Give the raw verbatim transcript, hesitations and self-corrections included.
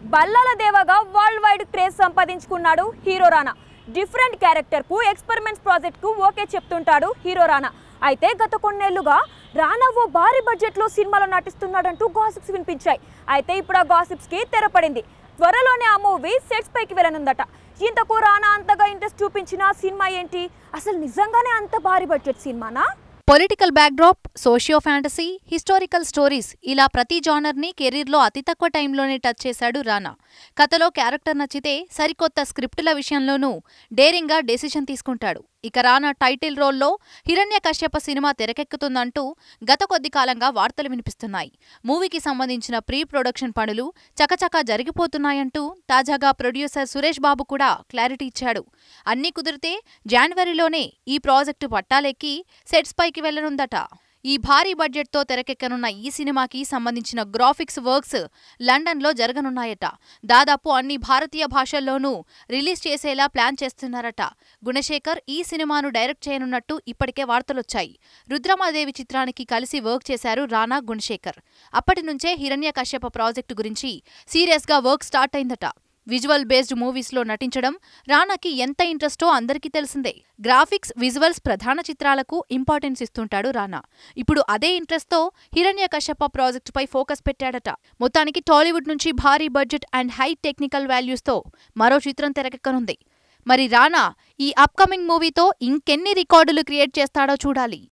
బల్లాల దేవగా world wide craze సంపాదించుకున్నాడు hero Rana. Different character కు ఎక్స్పెరిమెంట్స్ ప్రాజెక్ట్ కు ఓకే చెప్తుంటాడు హీరో రానా. అయితే గత కొన్నేళ్లుగా రానా ఓ భారీ బడ్జెట్ లో సినిమాలో నటిస్తున్నాడంటూ గాసిప్స్ వినిపించాయి. అయితే ఇప్పుడు ఆ గాసిప్స్ కి తెరపడింది. త్వరలోనే ఆ మూవీ సెట్స్ పైకి వెళ్ళనుందట. ఇంతకు రానా అంతగా ఇంట్రెస్ట్ చూపించిన సినిమా ఏంటి? అసలు నిజంగానే అంత భారీ బడ్జెట్ సినిమానా? Political backdrop, socio fantasy, historical stories ఇలా ప్రతి జానర్ని కెరీర్లో అతి తక్కువ టైంలోనే టచ్ చేశాడు రానా. కథలో క్యారెక్టర్ నచ్చితే సరికొత్త స్క్రిప్టుల విషయంలోనూ డేరింగ్గా డెసిషన్ తీసుకుంటాడు. ఇక రానా టైటిల్ రోల్లో హిరణ్యకశ్యప సినిమా తెరకెక్కుతుందంటూ గత కొద్ది కాలంగా వార్తలు వినిపిస్తున్నాయి. మూవీకి సంబంధించిన ప్రీ ప్రొడక్షన్ పనులు చకచకా జరిగిపోతున్నాయంటూ తాజాగా ప్రొడ్యూసర్ సురేష్ బాబు కూడా క్లారిటీ ఇచ్చాడు. అన్నీ కుదిరితే జనవరిలోనే ఈ ప్రాజెక్టు పట్టాలెక్కి సెట్స్ పైకి వెళ్లనుందట. ఈ భారీ బడ్జెట్తో తెరకెక్కనున్న ఈ సినిమాకి సంబంధించిన గ్రాఫిక్స్ వర్క్స్ లండన్లో జరగనున్నాయట. దాదాపు అన్ని భారతీయ భాషల్లోనూ రిలీజ్ చేసేలా ప్లాన్ చేస్తున్నారట. గుణశేఖర్ ఈ సినిమాను డైరెక్ట్ చేయనున్నట్టు ఇప్పటికే వార్తలొచ్చాయి. రుద్రమాదేవి చిత్రానికి కలిసి వర్క్ చేశారు రానా, గుణశేఖర్. అప్పటి నుంచే హిరణ్యకశ్యప ప్రాజెక్టు గురించి సీరియస్గా వర్క్ స్టార్ట్ అయిందట. విజువల్ బేస్డ్ మూవీస్లో నటించడం రానాకి ఎంత ఇంట్రెస్టో అందరికీ తెలిసిందే. గ్రాఫిక్స్, విజువల్స్ ప్రధాన చిత్రాలకు ఇంపార్టెన్స్ ఇస్తుంటాడు రానా. ఇప్పుడు అదే ఇంట్రెస్ట్తో హిరణ్యకశ్యప ప్రాజెక్టుపై ఫోకస్ పెట్టాడట. మొత్తానికి టాలీవుడ్ నుంచి భారీ బడ్జెట్ అండ్ హై టెక్నికల్ వాల్యూస్తో మరో చిత్రం తెరకెక్కనుంది. మరి రానా ఈ అప్కమింగ్ మూవీతో ఇంకెన్ని రికార్డులు క్రియేట్ చేస్తాడో చూడాలి.